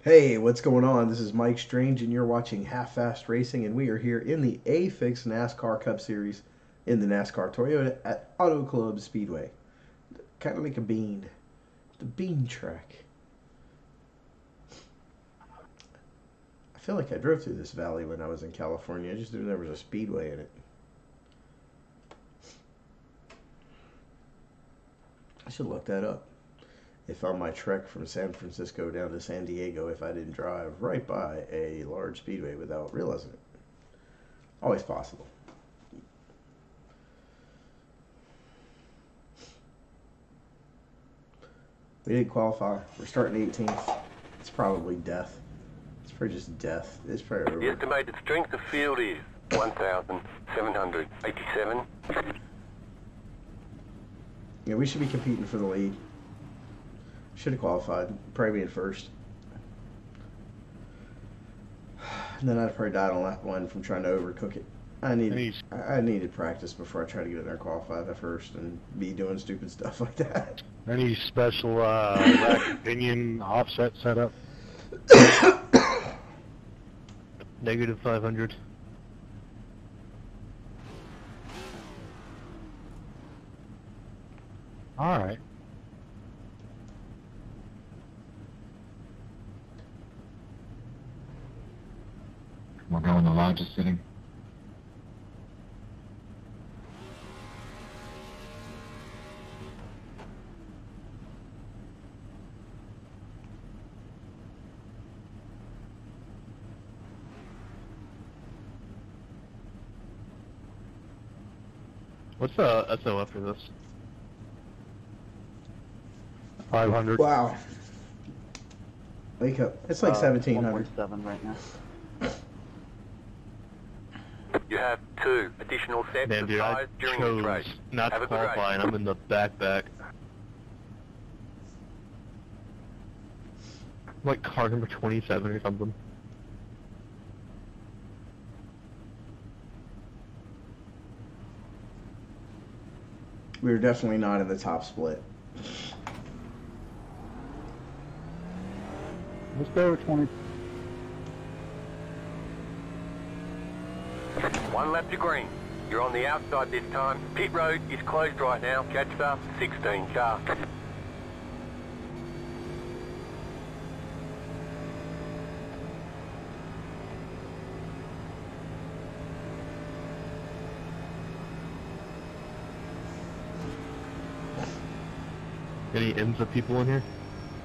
Hey, what's going on? This is Mike Strange, and you're watching Half Fast Racing, and we are here in the A-Fix NASCAR Cup Series in the NASCAR Toyota at Auto Club Speedway. Kind of like a bean. The bean track. I feel like I drove through this valley when I was in California. I just knew there was a speedway in it. I should look that up. If on my trek from San Francisco down to San Diego, if I didn't drive right by a large speedway without realizing it. Always possible. We did qualify. We're starting 18th. It's probably death. It's probably just death. It's probably over. The estimated strength of field is 1,787. Yeah, we should be competing for the lead. Should have qualified. Probably being first. And then I'd probably died on lap one from trying to overcook it. I needed practice before I tried to get in there and qualify at first and be doing stupid stuff like that. Any special rack pinion offset setup? Negative 500. All right. We're going the largest sitting. What's the SO after this? 500. Wow. Wake up. It's like 1,700. 1.7 right now. You have 2 additional sets Damn, of dude, I tires during this chose race. not Have to a good race. qualify, and I'm in the back. Like car number 27 or something. We were definitely not in the top split. Let's go with 20. 1 lap to green. You're on the outside this time. Pit road is closed right now. Catch up 16 car. Any IMSA people in here?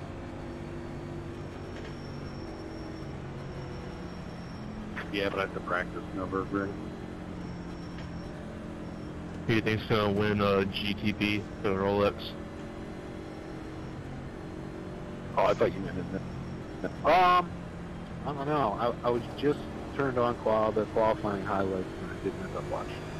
Yeah, but I have to practice Nürburgring. Who do you think's gonna win GTP, the Rolex? Oh, I thought you meant it. I don't know. I was just turned on the qualifying highlights and I didn't end up watching it.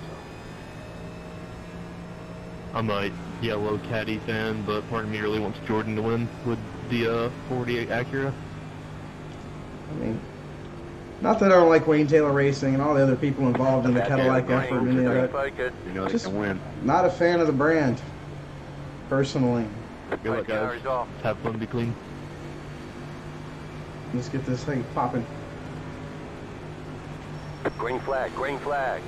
I'm a yellow caddy fan, but part of me really wants Jordan to win with the 48 Acura. I mean, not that I don't like Wayne Taylor Racing and all the other people involved in the Cadillac effort and any of that. Focus. So, you know, Just they can win. not a fan of the brand, personally. Good luck, car guys. is off. Have fun, be clean. Let's get this thing popping. Green flag, green flag.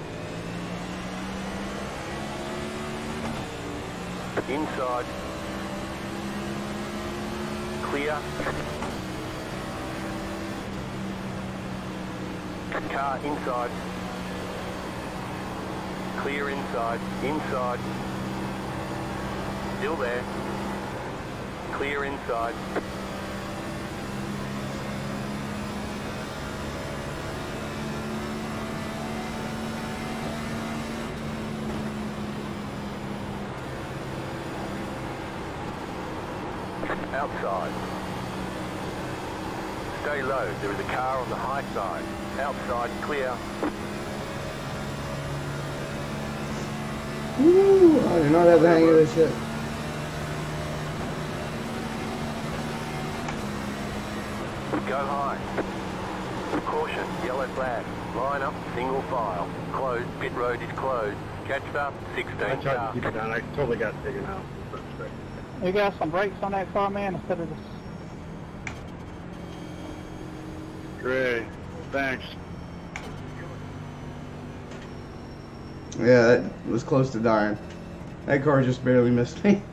Inside. Clear. Car inside. Clear inside. Inside. Still there. Clear inside. Outside. Stay low. There is a car on the high side. Outside, clear. Woo! I do not have the hang of this shit. Go high. Caution, yellow flag. Line up, single file. Closed, pit road is closed. Catch up, 16 I tried car. to keep it down. I totally got taken out. You got some brakes on that car, man, instead of this. Great. Thanks. Yeah, that was close to dying. That car just barely missed me.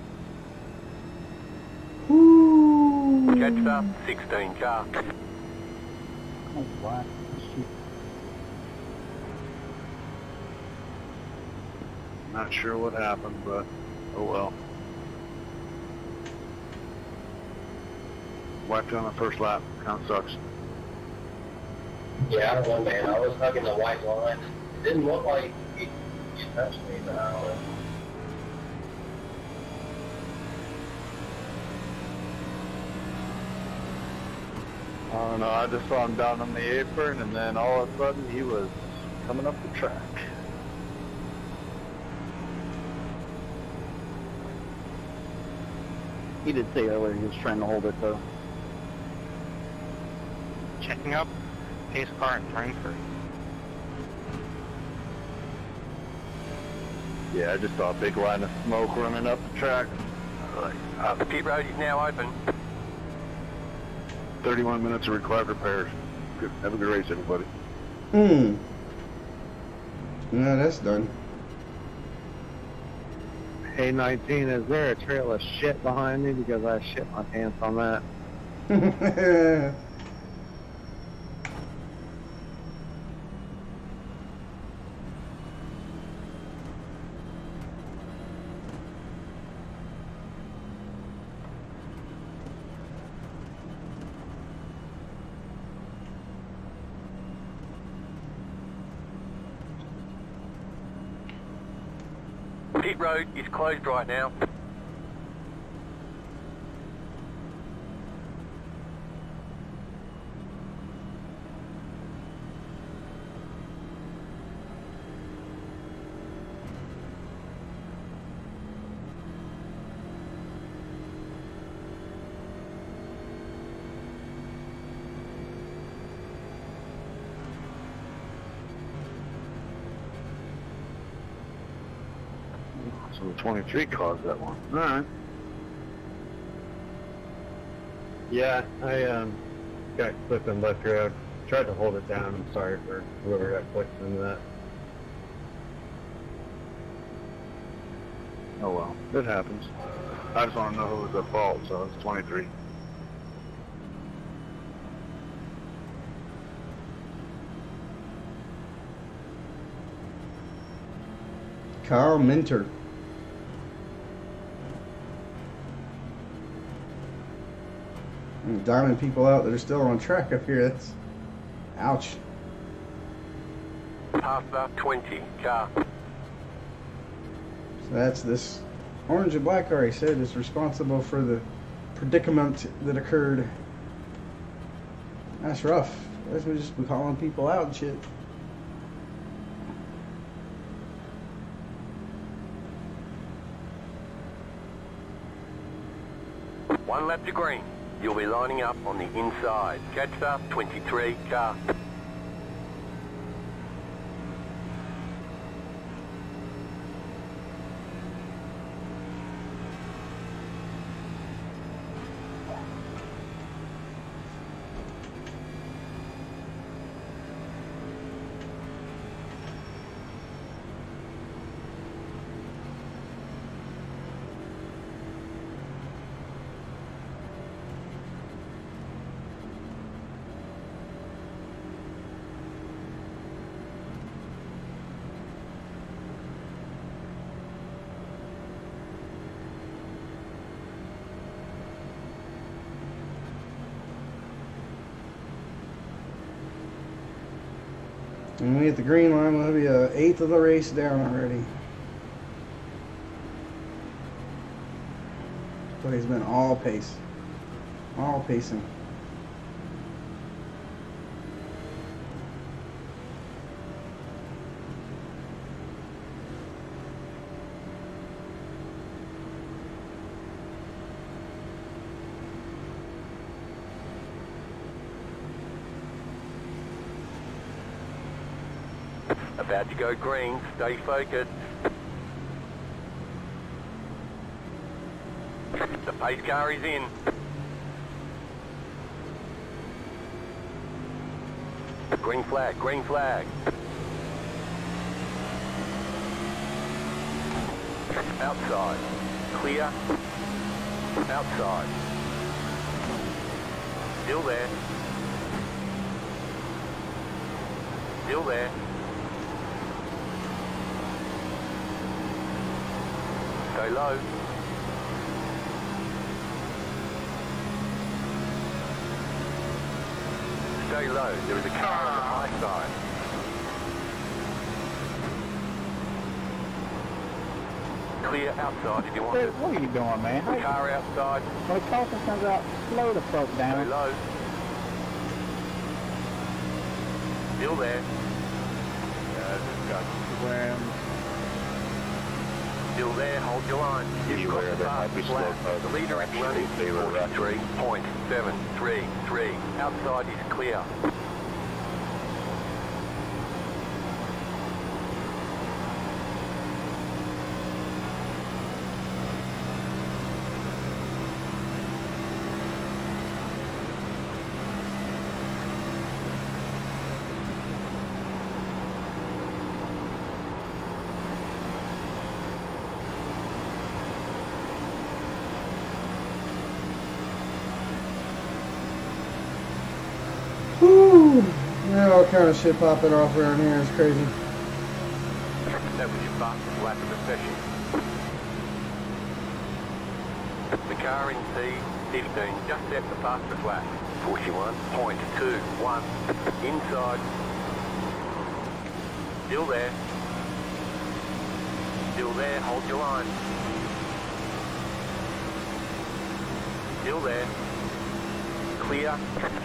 Woo! Catch up, 16 car. Oh, what? Not sure what happened, but oh well. Wiped on the first lap. Kind of sucks. Yeah, I don't know, man. I was hugging the white line. It didn't look like he touched me, but I don't know. I don't know. I just saw him down on the apron, and then all of a sudden he was coming up the track. He did say earlier he was trying to hold it though. Checking up, pace car in Frankfurt. Yeah, I just saw a big line of smoke running up the track. The pit road is now open. 31 minutes of required repairs. Good. Have a good race, everybody. No, that's done. Hey 19, is there a trail of shit behind me because I shit my pants on that? Pit road is closed right now. So the 23 caused that one. All right. Yeah, I got clipped and left here. I tried to hold it down. I'm sorry for whoever got clipped into that. Oh well, it happens. I just want to know who was at fault, so it's 23. Kyle Minter. Diamond people out that are still on track up here. That's ouch. Half about 20 car. So that's this orange and black car, he said, is responsible for the predicament that occurred. That's rough. That's we just be calling people out and shit. One lap to green. You'll be lining up on the inside. Catch up, 23 car. When we hit the green line, we'll be an eighth of the race down already. So he's been all pace. All pacing. About to go green. Stay focused. The pace car is in. Green flag, green flag. Outside. Clear. Outside. Still there. Still there. Stay low. Stay low. There is a car on the high side. Clear outside if you want Hey, it. what are you doing, man? How Car outside. when the coffin comes out, slow the fuck Stay down. low. Still there. Still there, hold your line. You've got the fastest lap. The leader is running 43.733. Outside is clear. Whew. Yeah, all kind of shit popping off around here. It's crazy. That was your fastest lap of the session. The car in P15 just set the fastest lap. 41.21. Inside. Still there. Still there, hold your line. Still there. Clear.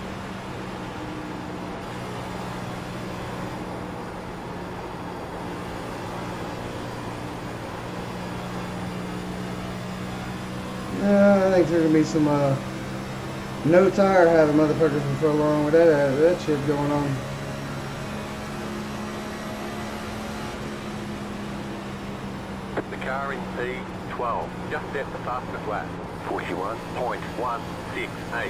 I think there's gonna be some no tire having motherfuckers for so long with that shit going on. The car in P12 just set the fastest lap. 41.168.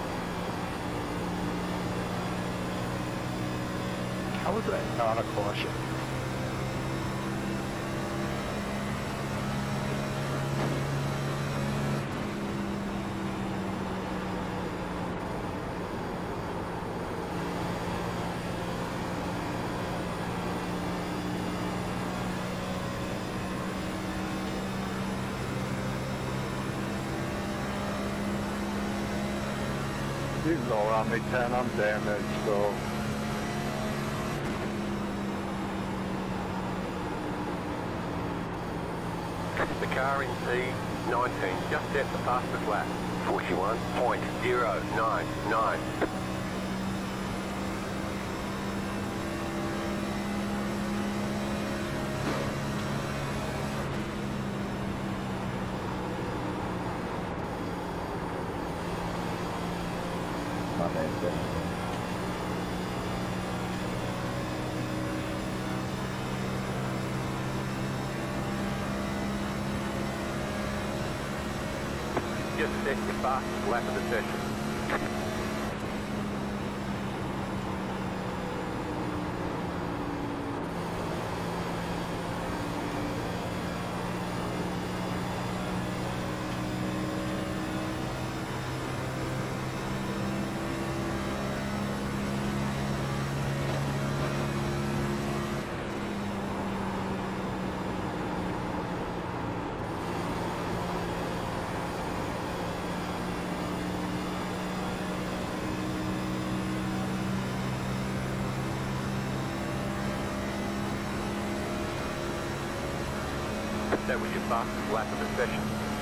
How was that not a caution? You can go around me 10, I'm damaged, so. The car in P19 just set the fastest lap. 41.099. Just set your fastest lap of the session. That was your fastest lap of the session.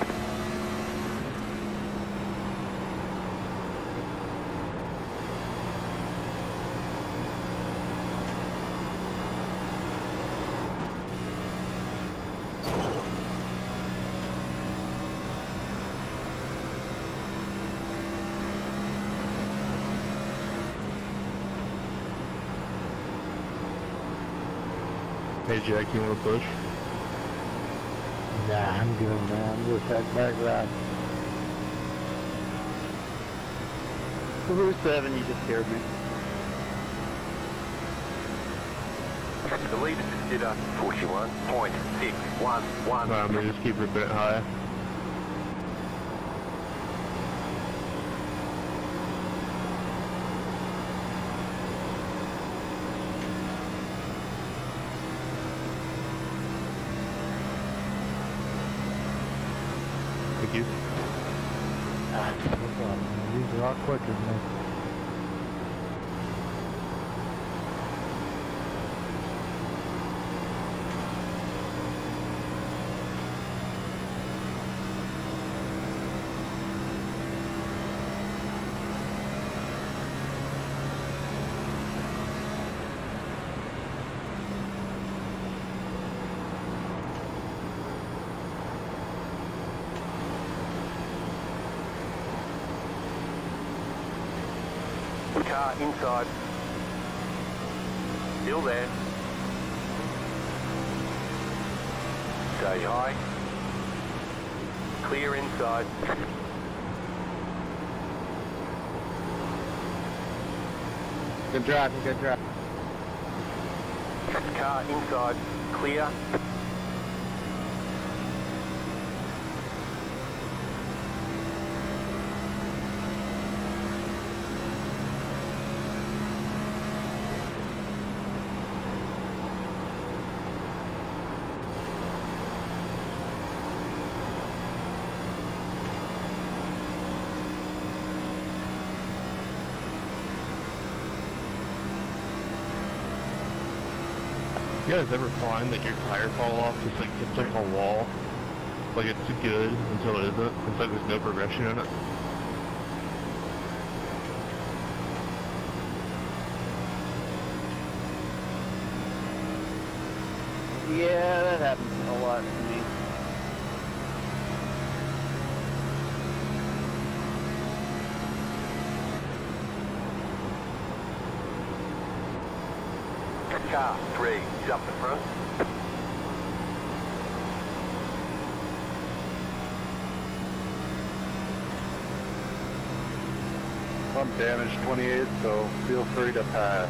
Hey Jack, you wanna push? Nah, I'm good, man. I'm just heading back right. Who's 7? You just scared me. The leader did a 41.611. I'm gonna just keep ripping it high. Thank you. No problem. These are a lot quicker than me. Car inside. Still there. Stay high. Clear inside. Good drive, good drive. Car inside. Clear. You guys ever find that your tire fall off just like hits like a wall? Like it's good until it isn't. It's like there's no progression in it. Yeah, that happens a lot to me. Car 3 is up the front. I'm damaged 28, so feel free to pass.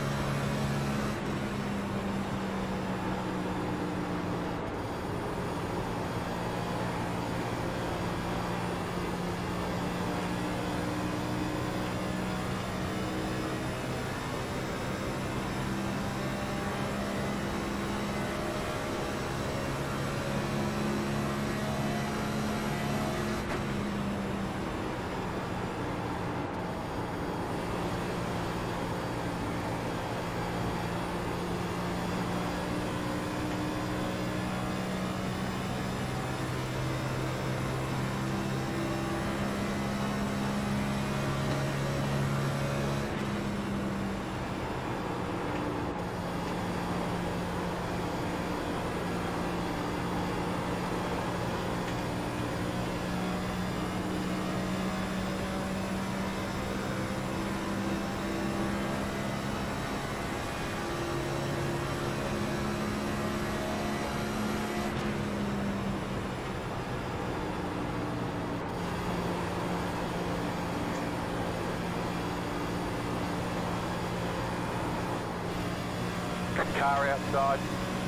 Car outside.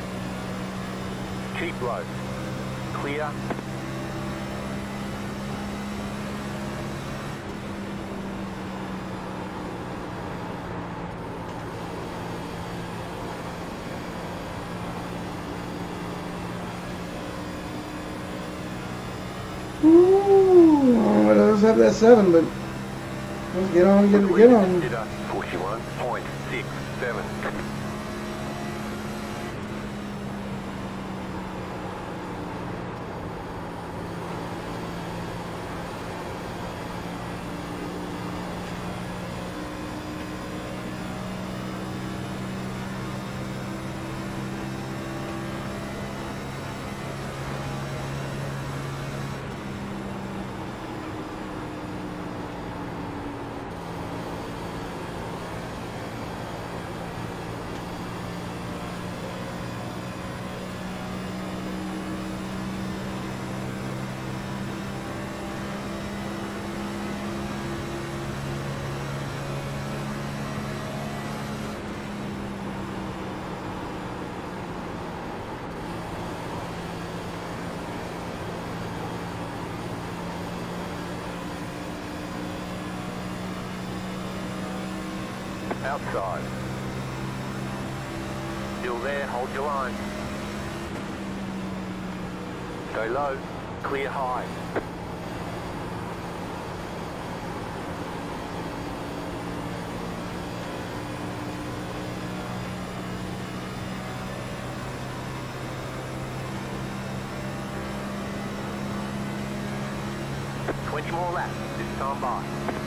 Keep low. Clear. Ooh, let's have that 7, but let's get on, get on. 41.67. outside. Still there, hold your line. Go low, clear high. More laps this time by.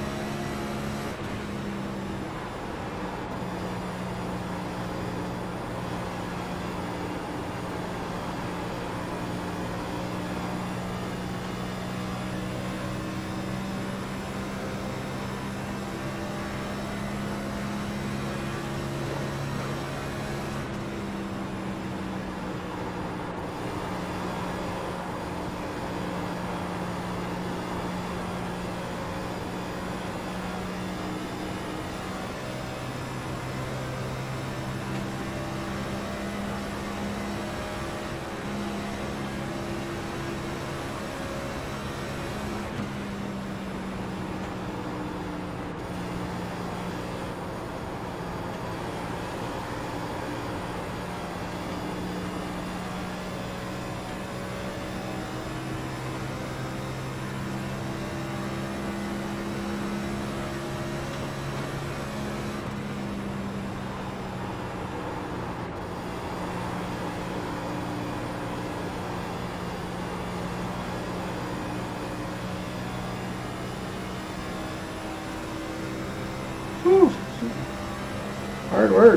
Whew. Hard work.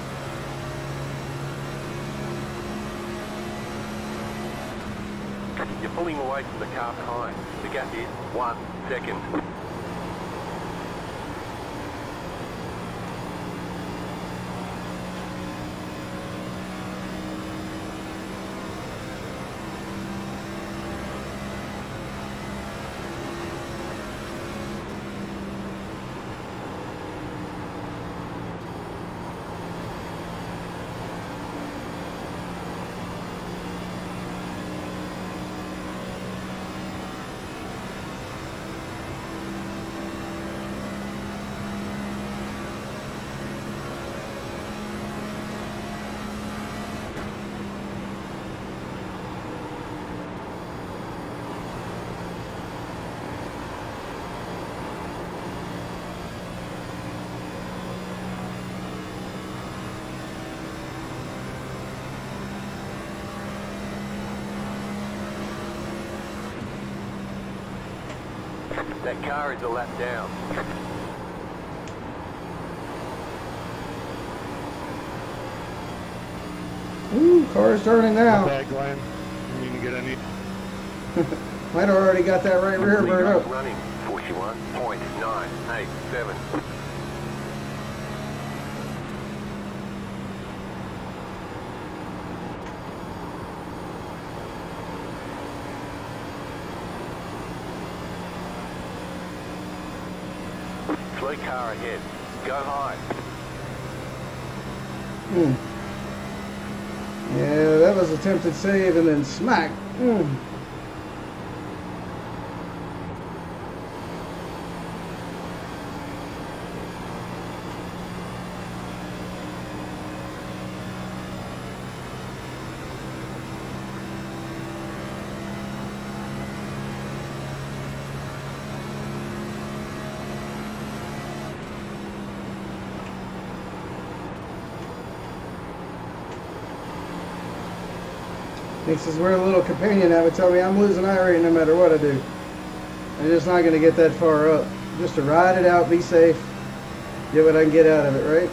You're pulling away from the car behind. The gap is 1 second. That car is a lap down. Ooh, car's turning now. Bad, Glenn. You need to get any. Might have already got that right rear bird up. Running 41.987. Slow car ahead. Go high. Yeah, that was attempted save and then smack. Thinks his weird little companion that would tell me I'm losing iRacing no matter what I do. I'm just not going to get that far up. Just to ride it out, be safe, get what I can get out of it, right?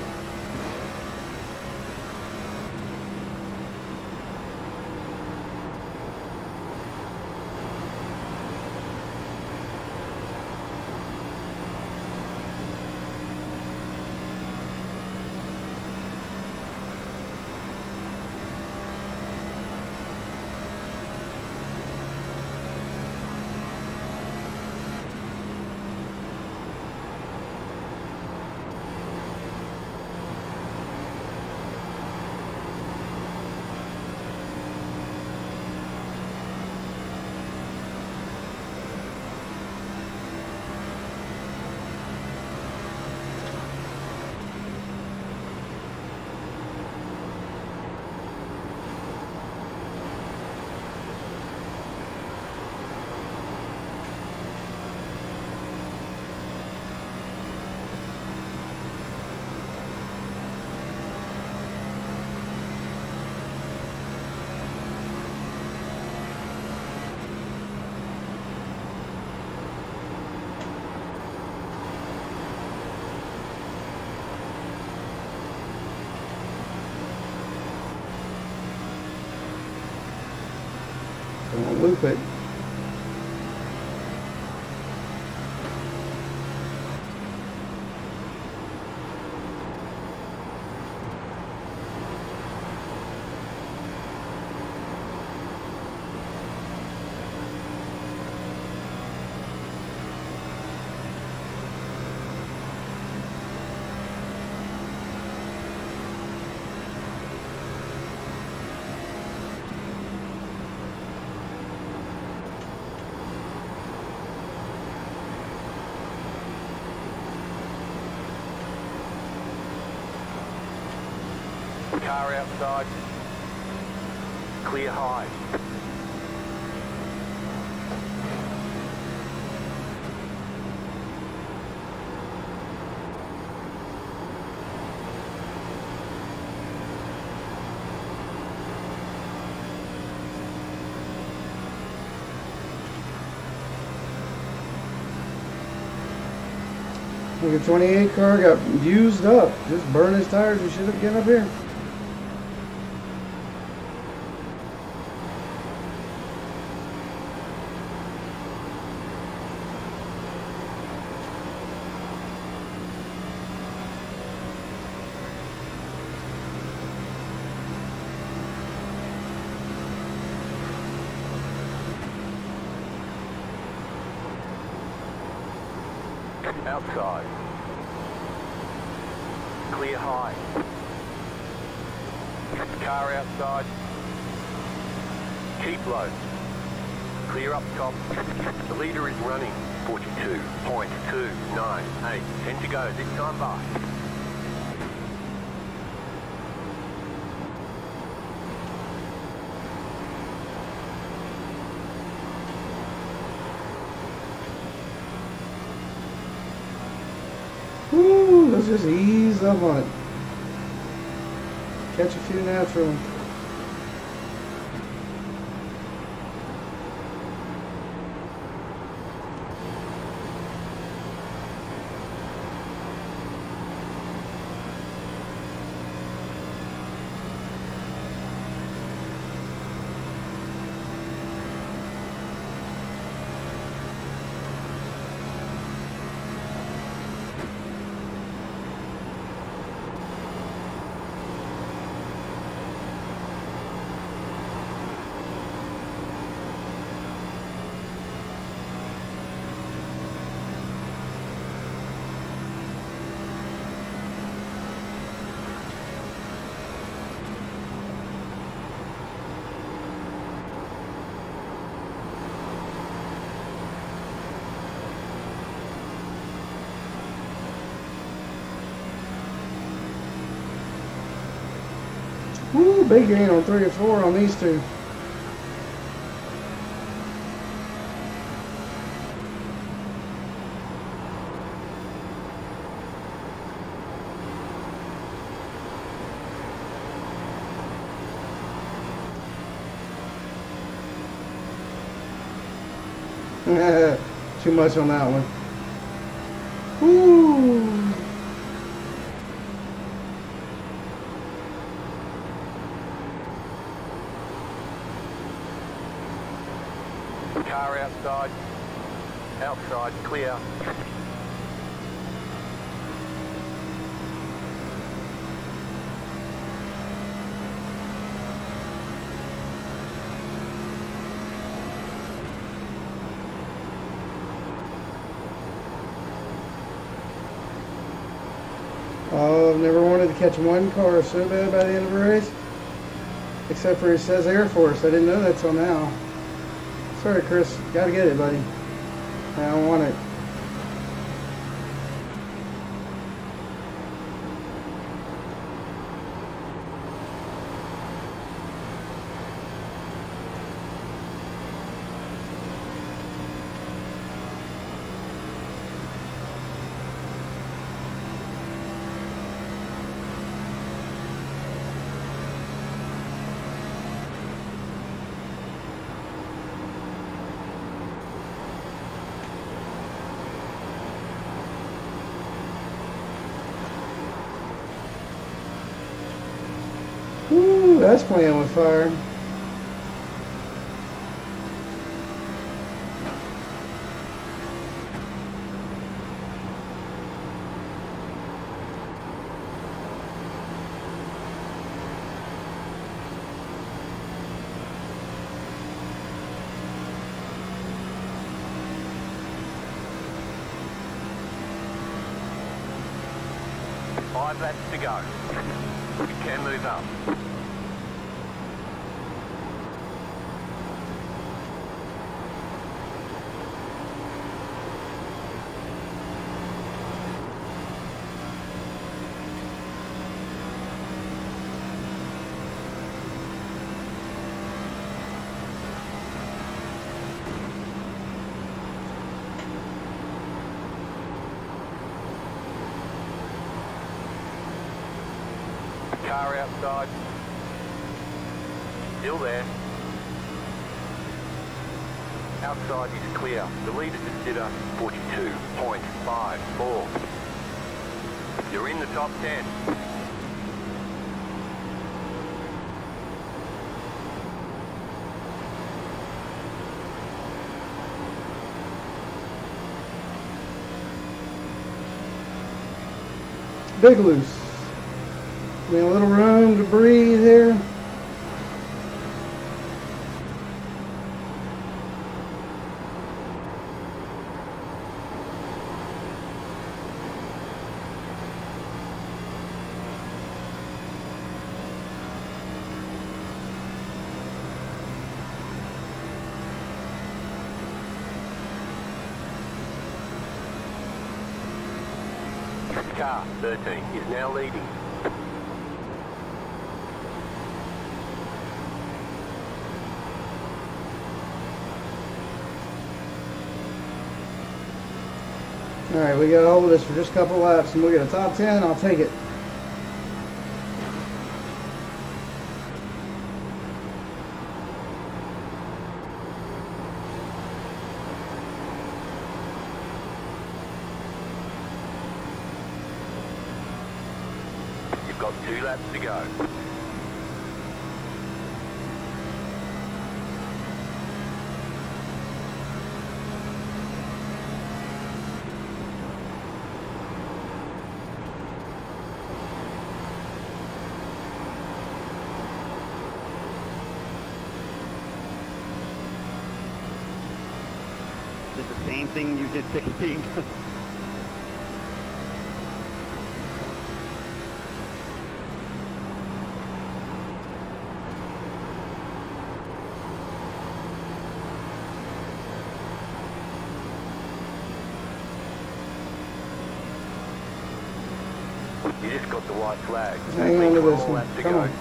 loop it. Car outside. Clear high. Look at 28 car got used up. Just burned his tires. We should have gotten up here. Outside. Clear high. Car outside. Keep low. Clear up top. The leader is running 42.298. 10 to go. This time by. Woo, let's just ease up on it. Catch a few natural. Woo, big gain on 3 or 4 on these two. Too much on that one. Woo. Car outside. Outside, clear. Oh, I've never wanted to catch one car so bad by the end of a race. Except for it says Air Force. I didn't know that till now. Sorry, Chris. Gotta get it, buddy. I don't want it. Ooh, that's playing with fire. 5 laps to go. You can move up. Car outside. Still there. Outside is clear. The leader consider 42.54. You're in the top 10. Big loose. Give me a little room to breathe here. Car 13 is now leading. Alright, we got hold of this for just a couple laps and we'll get a top 10. I'll take it. You've got 2 laps to go. Did the same thing you did 16. You just got the white flag. Hang on to this One one. lap to Come go. on.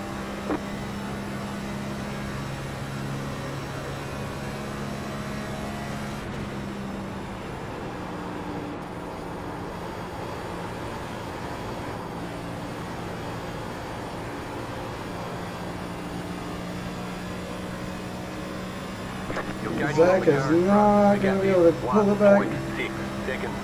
You're gaining Zach on the is current not front. gonna The be gap able is to pull it back. 1.6 seconds.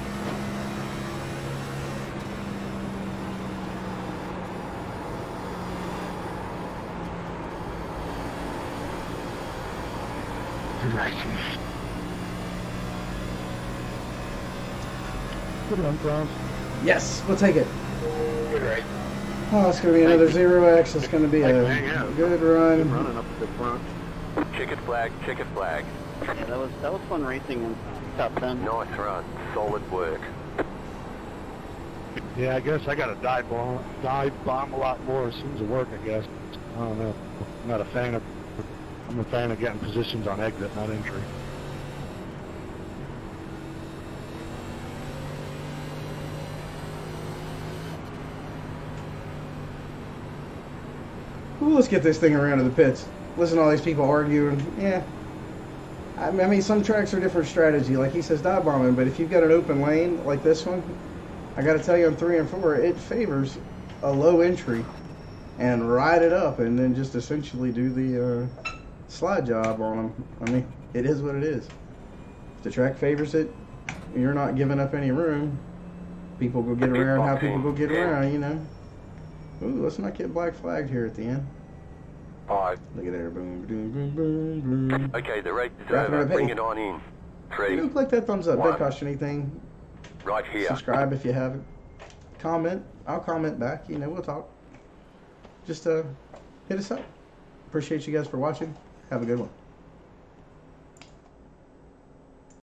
Good run, Franz. Yes, we'll take it. Good race. Oh, it's going to be another 0x. It's going to be a Hang out. good Good run. running up to the front. Checkered flag, checkered flag. Yeah, that was fun racing in top 10. Nice run. Solid work. Yeah, I guess I got to dive bomb a lot more as soon as it work, I guess. I don't know. I'm a fan of getting positions on exit, not entry. Ooh, let's get this thing around to the pits. Listen to all these people arguing. Yeah. I mean, some tracks are different strategy. Like he says, dive bombing. But if you've got an open lane like this one, I got to tell you on 3 and 4, it favors a low entry and ride it up and then just essentially do the slide job on them. I mean, it is what it is. If the track favors it, you're not giving up any room. People go get around how people go get around, you know. Ooh, let's not get black flagged here at the end. 5. Look at there, boom, boom, boom, boom, boom. Okay, the race is Wrapping over. up, Bring hey. it on in. You 3. know, click that thumbs up. One. Don't cost you anything. Right here. Subscribe if you haven't. Comment. I'll comment back. You know, we'll talk. Just hit us up. Appreciate you guys for watching. Have a good one.